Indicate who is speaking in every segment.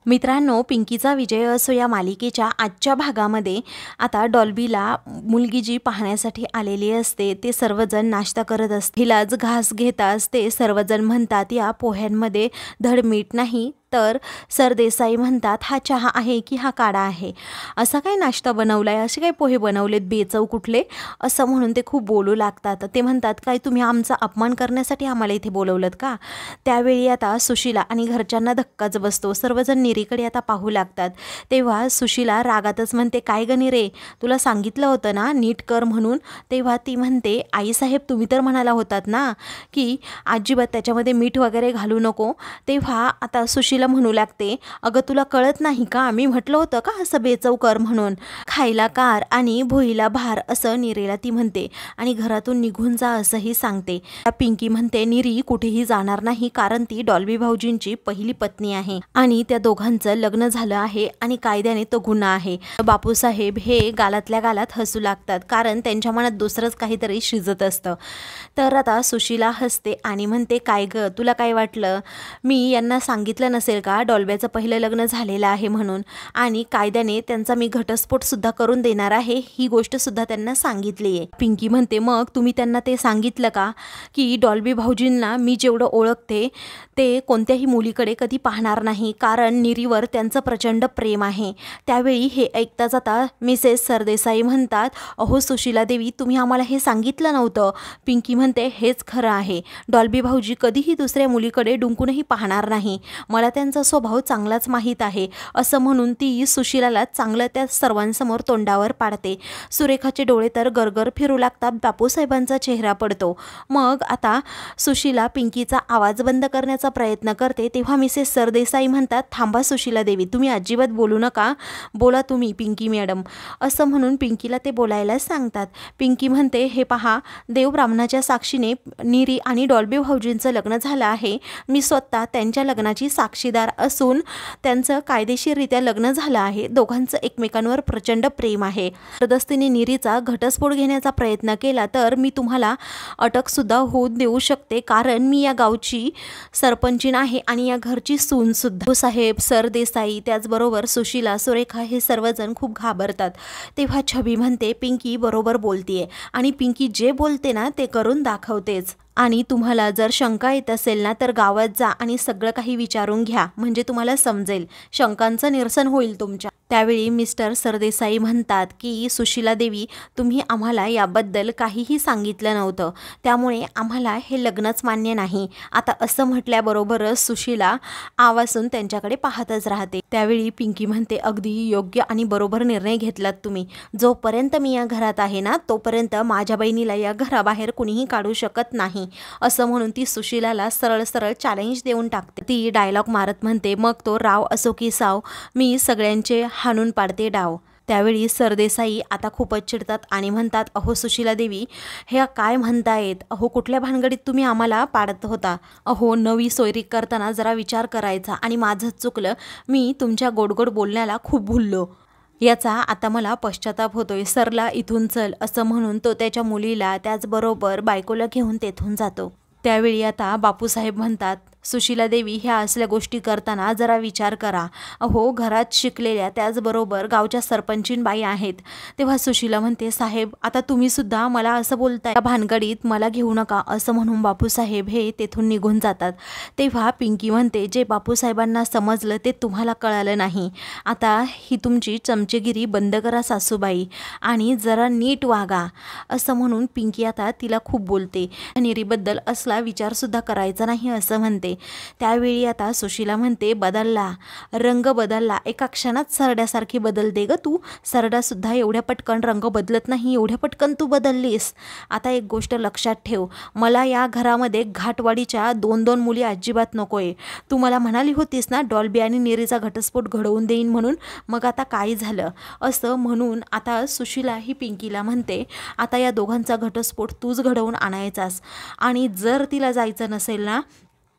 Speaker 1: मित्रांनो, पिंकीचा विजय असो या मालिकेच्या आजच्या भागामध्ये आता डॉल्बीला मुलगी जी पाहण्यासाठी आलेली असते ते सर्वजण नाश्ता करत असते. हिलाच घास घेताच ते सर्वजण म्हणतात या पोह्यांमध्ये धड मीठ नाही, तर सरदेसाई म्हणतात हा चहा आहे की हा काढा आहे, असा काय नाश्ता बनवलाय, असे काय पोहे बनवलेत बेचव कुठले, असं म्हणून ते खूप बोलू लागतात. ते म्हणतात काय तुम्ही आमचा अपमान करण्यासाठी आम्हाला इथे बोलवलं का. त्यावेळी आता सुशीला आणि घरच्यांना धक्काच बसतो. सर्वजण निरीकडे आता पाहू लागतात. तेव्हा सुशीला रागातच म्हणते काय ग निरे, तुला सांगितलं होतं ना नीट कर म्हणून. तेव्हा ती म्हणते आईसाहेब तुम्ही तर म्हणाला होतात ना की अजिबात त्याच्यामध्ये मीठ वगैरे घालू नको. तेव्हा आता सुशीला म्हणू लागते अगं तुला कळत नाही का, मी म्हटलं होतं का असं बेचव कर म्हणून, खायला कार आणि भुईला भार असं निरेला ती म्हणते आणि घरातून निघून जा असंही सांगते. पिंकी म्हणते निरी कुठेही जाणार नाही कारण ती डॉल्बी भाऊजींची पहिली पत्नी आहे आणि त्या दोघांचं लग्न झालं आहे आणि कायद्याने तो गुन्हा आहे. बापूसाहेब हे गालातल्या गालात हसू लागतात कारण त्यांच्या मनात दुसरंच काहीतरी शिजत असतं. तर आता सुशीला हसते आणि म्हणते काय ग तुला काय वाटलं, मी यांना सांगितलं नसेल का डॉल्ब्याचं पहिलं लग्न झालेलं आहे म्हणून, आणि कायद्याने त्यांचा मी घटस्फोट सुद्धा करून देणार आहे ही गोष्ट सुद्धा त्यांना सांगितली आहे. पिंकी म्हणते मग तुम्ही त्यांना ते सांगितलं का की डॉल्बी भाऊजींना मी जेवढं ओळखते ते कोणत्याही मुलीकडे कधी पाहणार नाही कारण निरीवर त्यांचं प्रचंड प्रेम आहे. त्यावेळी हे ऐकता जाता मिसेस सरदेसाई म्हणतात अहो सुशीला देवी तुम्ही आम्हाला हे सांगितलं नव्हतं. पिंकी म्हणते हेच खरं आहे, डॉल्बी भाऊजी कधीही दुसऱ्या मुलीकडे डुंकूनही पाहणार नाही, मला त्यांचा स्वभाव चांगलाच माहीत आहे, असं म्हणून ती सुशीलाला चांगलं त्या सर्वांसमोर तोंडावर पाडते. सुरेखाचे डोळे तर गरगर फिरू लागतात, बापूसाहेबांचा चेहरा पडतो. मग आता सुशीला पिंकीचा आवाज बंद करण्याचा प्रयत्न करते. तेव्हा मिसेस सरदेसाई म्हणतात थांबा सुशीला देवी तुम्ही अजिबात बोलू नका, बोला तुम्ही पिंकी मॅडम, असं म्हणून पिंकीला ते बोलायला सांगतात. पिंकी म्हणते हे पहा देव ब्राह्मणाच्या साक्षीने निरी आणि डॉल्बी भाऊजींचं लग्न झालं आहे, मी स्वतः त्यांच्या लग्नाची साक्षीदार असून त्यांचं कायदेशीररित्या लग्न झालं आहे, दोघांचं एकमेकांवर प्रचंड प्रेम आहे. जबरदस्तीने निरीचा घटस्फोट घेण्याचा प्रयत्न केला तर मी तुम्हाला अटकसुद्धा होऊ देऊ शकते कारण मी या गावची सरपंचीन आहे आणि या घरची सून सुद्धा. साहेब सरदेसाई त्याचबरोबर सुशीला सुरेखा हे सर्वजण खूप घाबरतात. तेव्हा छबी म्हणते पिंकी बरोबर बोलतीये आणि पिंकी जे बोलते ना ते करून दाखवतेच, आणि तुम्हाला जर शंका येत असेल ना तर गावात जा आणि सगळं काही विचारून घ्या म्हणजे तुम्हाला समजेल, शंकांचं निरसन होईल तुमच्या. त्यावेळी मिस्टर सरदेसाई म्हणतात की सुशीला देवी तुम्ही आम्हाला याबद्दल काहीही सांगितलं नव्हतं त्यामुळे आम्हाला हे लग्नच मान्य नाही. आता असं म्हटल्याबरोबरच सुशीला आवासून त्यांच्याकडे पाहतच राहते. त्यावेळी पिंकी म्हणते अगदी योग्य आणि बरोबर निर्णय घेतलात तुम्ही, जोपर्यंत मी या घरात आहे ना तोपर्यंत माझ्या बहिणीला या घराबाहेर कुणीही काढू शकत नाही, असं म्हणून ती सुशीलाला सरळ सरळ चॅलेंज देऊन टाकते. ती डायलॉग मारत म्हणते मग तो राव असो की साव मी सगळ्यांचे हाणून पाडते डाव. त्यावेळी सरदेसाई आता खूपच चिडतात आणि म्हणतात अहो सुशीला देवी हे काय म्हणतायत, अहो कुठल्या भानगडीत तुम्ही आम्हाला पाडत होता, अहो नवी सोयरी करताना जरा विचार करायचा आणि माझंच चुकलं, मी तुमच्या गोडगोड बोलण्याला खूप भुललो, याचा आता मला पश्चाताप होतोय, सरला इथून चल, असं म्हणून तो त्याच्या मुलीला त्याचबरोबर बायकोला घेऊन तेथून जातो. त्यावेळी आता बापूसाहेब म्हणतात सुशीला देवी ह्या असल्या गोष्टी करताना जरा विचार करा, अहो घरात शिकलेल्या त्याचबरोबर गावच्या सरपंचीन बाई आहेत. तेव्हा सुशीला म्हणते साहेब आता तुम्ही सुद्धा मला असं बोलताय, भानगडीत मला घेऊ नका, असं म्हणून बापूसाहेब हे तेथून निघून जातात. तेव्हा पिंकी म्हणते जे बापूसाहेबांना समजलं ते तुम्हाला कळालं नाही, आता ही तुमची चमचेगिरी बंद करा सासूबाई आणि जरा नीट वागा, असं म्हणून पिंकी आता तिला खूप बोलते. निरीबद्दल असला विचारसुद्धा करायचा नाही असं म्हणते. त्यावेळी आता सुशीला म्हणते बदलला, रंग बदलला, एका क्षणात सरड्यासारखी बदलते ग तू, सरडासुद्धा एवढ्या पटकन रंग बदलत नाही, एवढ्या पटकन तू बदललीस. आता एक गोष्ट लक्षात ठेव, मला या घरामध्ये घाटवाडीच्या 2-2 मुली अजिबात नकोय. तू मला म्हणाली होतीस ना डॉल्बी आणि निरीचा घटस्फोट घडवून देईन म्हणून, मग आता काय झालं, असं म्हणून आता सुशीला ही पिंकीला म्हणते आता या दोघांचा घटस्फोट तूच घडवून आणायचास आणि जर तिला जायचं नसेल ना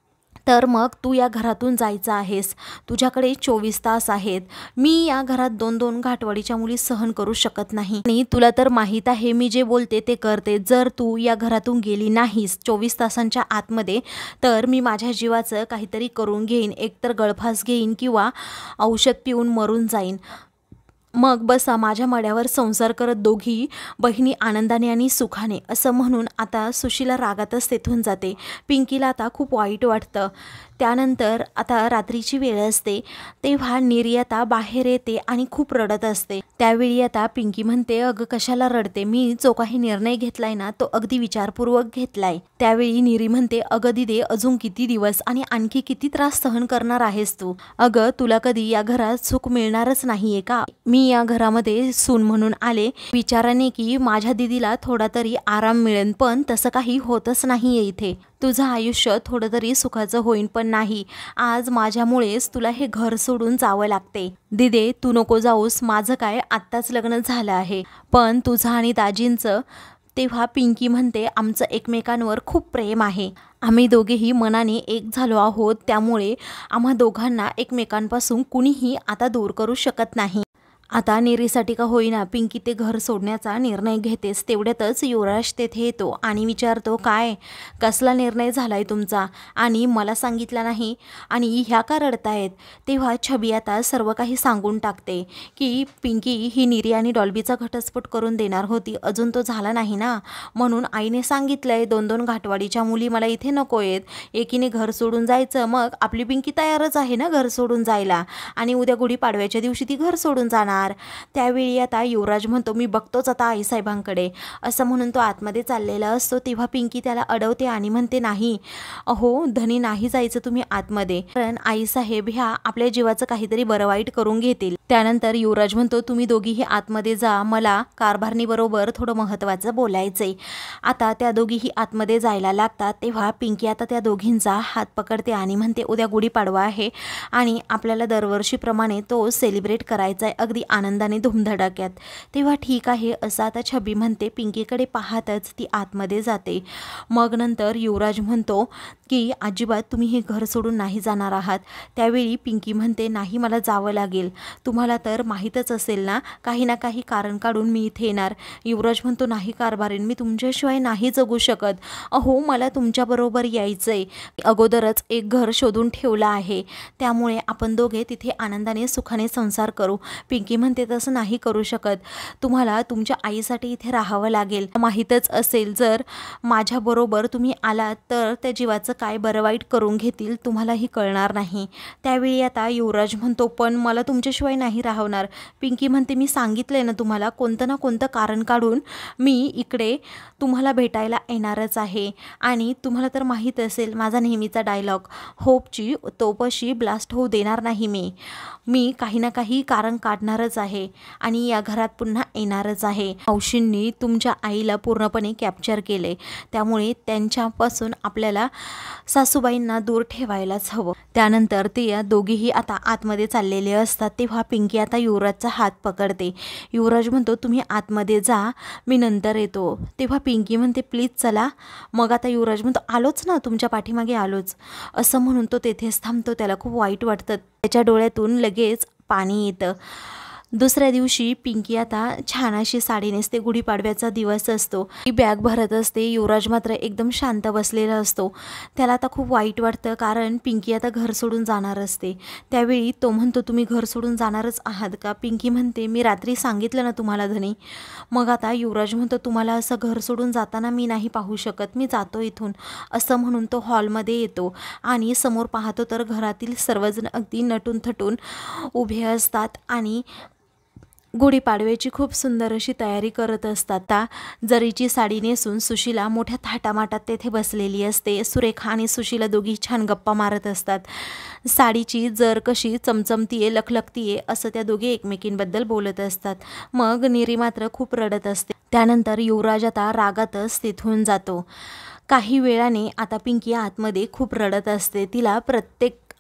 Speaker 1: तर मग तू या घरातून जायचं आहेस. तुझ्याकडे 24 तास आहेत. मी या घरात 2-2 घाटवाडीच्या मुली सहन करू शकत नाही आणि तुला तर माहीत आहे मी जे बोलते ते करते. जर तू या घरातून गेली नाहीस 24 तासांच्या आतमध्ये तर मी माझ्या जीवाचं काहीतरी करून घेईन. एकतर गळफास घेईन किंवा औषध पिऊन मरून जाईन. मग बसा माझ्या मड्यावर संसार करत दोघी बहिणी आनंदाने आणि सुखाने, असं म्हणून आता सुशीला रागातच तेथून जाते. पिंकीला आता खूप वाईट वाटतं. त्यानंतर आता रात्रीची वेळ असते तेव्हा निरी आता बाहेर येते आणि खूप रडत असते. त्यावेळी आता पिंकी म्हणते, अगं कशाला रडते, मी जो काही निर्णय घेतलाय ना तो अगदी विचारपूर्वक घेतलाय. त्यावेळी निरी म्हणते, अगं दिदे अजून किती दिवस आणि आणखी किती त्रास सहन करणार आहेस तू. अगं तुला कधी या घरात सुख मिळणारच नाहीये का. मी या घरामध्ये सून म्हणून आले विचाराने की माझ्या दिदीला थोडा तरी आराम मिळेल, पण तसं काही होतच नाहीये इथे. तुझं आयुष्य थोडं तरी सुखाचं होईन, पण नाही, आज माझ्यामुळेच तुला हे घर सोडून जावं लागते. दिदे तू नको जाऊस, माझं काय आत्ताच लग्न झालं आहे, पण तुझं आणि दाजींचं. तेव्हा पिंकी म्हणते, आमचं एकमेकांवर खूप प्रेम आहे. आम्ही दोघेही मनाने एक झालो आहोत, त्यामुळे आम्हा दोघांना एकमेकांपासून कुणीही आता दूर करू शकत नाही. आता निरीसाठी का होईना पिंकी ते घर सोडण्याचा निर्णय घेतेच. तेवढ्यातच युवराज तेथे येतो आणि विचारतो, काय कसला निर्णय झालाय तुमचा आणि मला सांगितला नाही आणि ह्या का रडतायत. तेव्हा छबी आता सर्व काही सांगून टाकते की पिंकी ही निरी आणि डॉल्बीचा घटस्फोट करून देणार होती, अजून तो झाला नाही ना, म्हणून आईने सांगितलंय 2-2 घाटवाडीच्या मुली मला इथे नको आहेत, एकीने घर सोडून जायचं. मग आपली पिंकी तयारच आहे ना घर सोडून जायला आणि उद्या गुढीपाडव्याच्या दिवशी ती घर सोडून जाणार. त्यावेळी आता युवराज म्हणतो, मी बघतोच आता आईसाहेबांकडे, असं म्हणून तो आतमध्ये चाललेला असतो. तेव्हा पिंकी त्याला अडवते आणि म्हणते, नाही अहो धनी, नाही जायचं तुम्ही आतमध्ये, कारण आईसाहेब ह्या आपल्या जीवाचं काहीतरी बरं वाईट करून घेतील. त्यानंतर युवराज म्हणतो, तुम्ही दोघीही आतमध्ये जा, मला कारभारणी बरोबर थोडं महत्त्वाचं बोलायचंय. आता त्या दोघीही आतमध्ये जायला लागतात. तेव्हा पिंकी आता त्या दोघींचा हात पकडते आणि म्हणते, उद्या गुढीपाडवा आहे आणि आपल्याला दरवर्षीप्रमाणे तो सेलिब्रेट करायचा आहे, अगदी आनंदाने धुमधडाक्यात. तेव्हा ठीक आहे असं आता छबी म्हणते. पिंकीकडे पाहतच ती आतमध्ये जाते. मग नंतर युवराज म्हणतो की अजिबात तुम्ही हे घर सोडून नाही जाणार आहात. त्यावेळी पिंकी म्हणते, नाही मला जावं लागेल, तुम्हाला तर माहीतच असेल ना, काही ना काही कारण काढून मी इथे येणार. युवराज म्हणतो, नाही कारभारीण, मी तुमच्याशिवाय नाही जगू शकत. अहो मला तुमच्याबरोबर यायचंय, अगोदरच एक घर शोधून ठेवलं आहे, त्यामुळे आपण दोघे तिथे आनंदाने सुखाने संसार करू. पिंकी म्हणते, तसं नाही करू शकत, तुम्हाला तुमच्या आईसाठी इथे राहावं लागेल. माहीतच असेल जर माझ्याबरोबर तुम्ही आलात तर त्या जीवाचं काय बरं वाईट करून घेतील तुम्हालाही कळणार नाही. त्यावेळी आता युवराज म्हणतो, पण मला तुमच्याशिवाय नाही राहणार. पिंकी म्हणते, मी सांगितलंय ना तुम्हाला, कोणतं ना कोणतं कारण काढून मी इकडे तुम्हाला भेटायला येणारच आहे. आणि तुम्हाला तर माहीत असेल माझा नेहमीचा डायलॉग, होपची तोपशी ब्लास्ट होऊ देणार नाही मी काही ना काही कारण काढणारच आहे आणि या घरात पुन्हा येणारच आहे. मावशींनी तुमच्या आईला पूर्णपणे कॅप्चर केले, त्यामुळे त्यांच्यापासून आपल्याला सासूबाईंना दूर ठेवायलाच हवं. त्यानंतर ते या दोघीही आता आतमध्ये चाललेले असतात. तेव्हा पिंकी आता युवराजचा हात पकडते. युवराज म्हणतो, तुम्ही आतमध्ये जा, मी नंतर येतो. तेव्हा पिंकी म्हणते, प्लीज चला. मग आता युवराज म्हणतो, आलोच ना, तुमच्या पाठीमागे आलोच, असं म्हणून तो तेथेच थांबतो. त्याला खूप वाईट वाटतं, त्याच्या डोळ्यातून लगेच पाणी येतं. दुसऱ्या दिवशी पिंकी आता छान अशी साडी नेसते. गुढीपाडव्याचा दिवस असतो, ती बॅग भरत असते. युवराज मात्र एकदम शांत बसलेला असतो. त्याला आता खूप वाईट वाटतं, कारण पिंकी आता घर सोडून जाणार असते. त्यावेळी तो म्हणतो, तुम्ही घर सोडून जाणारच आहात का. पिंकी म्हणते, मी रात्री सांगितलं ना तुम्हाला धनी. मग आता युवराज म्हणतो, तुम्हाला असं घर सोडून जाताना मी नाही पाहू शकत, मी जातो इथून, असं म्हणून तो हॉलमध्ये येतो आणि समोर पाहतो तर घरातील सर्वजण अगदी नटून थटून उभे असतात आणि गुढीपाडव्याची खूप सुंदर अशी तयारी करत असतात. आता जरीची साडी नेसून सुशीला मोठ्या थाटामाटात तेथे बसलेली असते. सुरेखा आणि सुशीला दोघी छान गप्पा मारत असतात. साडीची जर कशी चमचमतीये, लखलखतीये, असं त्या दोघी एकमेकींबद्दल बोलत असतात. मग निरी मात्र खूप रडत असते. त्यानंतर युवराज आता रागातच तिथून जातो. काही वेळाने आता पिंकी आतमध्ये खूप रडत असते. तिला प्रत्येक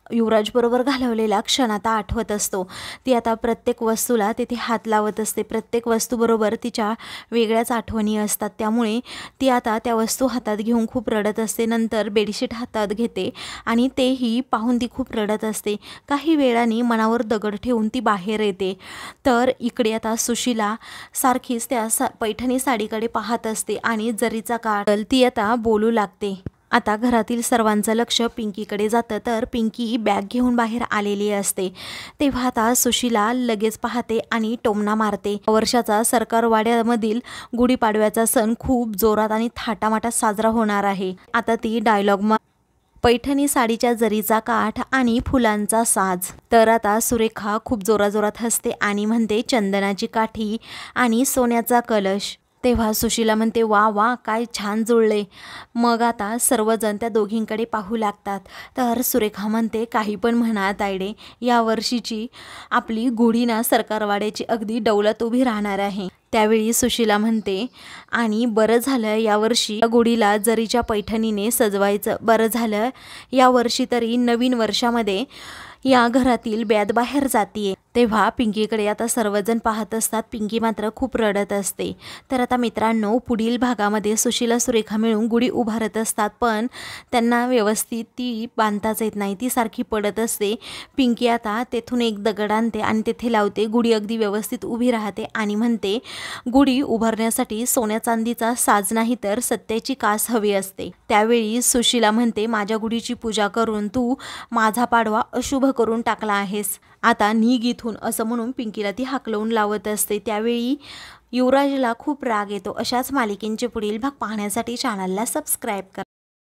Speaker 1: युवराजबरोबर घालवलेला क्षण आता आठवत असतो। ती आता प्रत्येक वस्तूला तिथे हात लावत असते, प्रत्येक वस्तूबरोबर तिच्या वेगळ्याच आठवणी असतात। त्यामुळे ती आता त्या वस्तू हातात घेऊन खूप रडत असते। नंतर बेडशीट हातात घेते आणि तेही पाहून ती खूप रडत असते। काही वेळाने मनावर दगड ठेवून ती बाहेर येते। तर इकडे आता सुशीला सारखीच त्या पैठणी साडीकडे पाहत असते आणि जरीचा काठ ती आता बोलू लागते। आता घरातील सर्वांचं लक्ष पिंकीकडे जातं, तर पिंकी बॅग घेऊन बाहेर आलेली असते। तेव्हा आता सुशीला लगेच पाहते आणि टोमणा मारते। वर्षाचा सरकारवाड्यामधील गुढीपाडव्याचा सण खूप जोरात आणि थाटामाटात साजरा होणार आहे। आता ती डायलॉग पैठणी साडीच्या जरीचा काठ आणि फुलांचा साज। तर आता सुरेखा खूप जोराजोरात हसते आणि म्हणते चंदनाची काठी आणि सोन्याचा कलश। तेव्हा सुशीला म्हणते वा वा, काय छान जुळले। मग आता सर्वजण त्या दोघींकडे पाहू लागतात। तर सुरेखा म्हणते काही पण म्हणा तायडे, या वर्षीची आपली गुढी ना सरकारवाड्याची अगदी डौलत उभी राहणार आहे। त्यावेळी सुशीला म्हणते आणि बरं झालं यावर्षी गुढीला जरीच्या पैठणीने सजवायचं, बरं झालं यावर्षी तरी नवीन वर्षामध्ये या घरातील ब्याद बाहेर जातीये। तेव्हा पिंकीकडे आता सर्वजण पाहत असतात, पिंकी मात्र खूप रडत असते। तर आता मित्रांनो, पुढील भागामध्ये सुशीला सुरेखा मिळून गुढी उभारत असतात, पण त्यांना व्यवस्थित ती बांधताच येत नाही, ती सारखी पडत असते। पिंकी आता तेथून एक दगड आणते आणि तेथे लावते, गुढी अगदी व्यवस्थित उभी राहते आणि म्हणते गुढी उभारण्यासाठी सोन्या चांदीचा साज नाही तर सत्याची कास हवी असते। त्यावेळी सुशीला म्हणते माझ्या गुढीची पूजा करून तू माझा पाडवा अशुभ करून टाकला आहेस, आता निघ इथून, असं म्हणून पिंकीला ती हाकलवून लावत असते। त्यावेळी युवराजला खूप राग येतो। अशाच मालिकेंचे पुढील भाग पाहण्यासाठी चॅनलला सबस्क्राईब करा।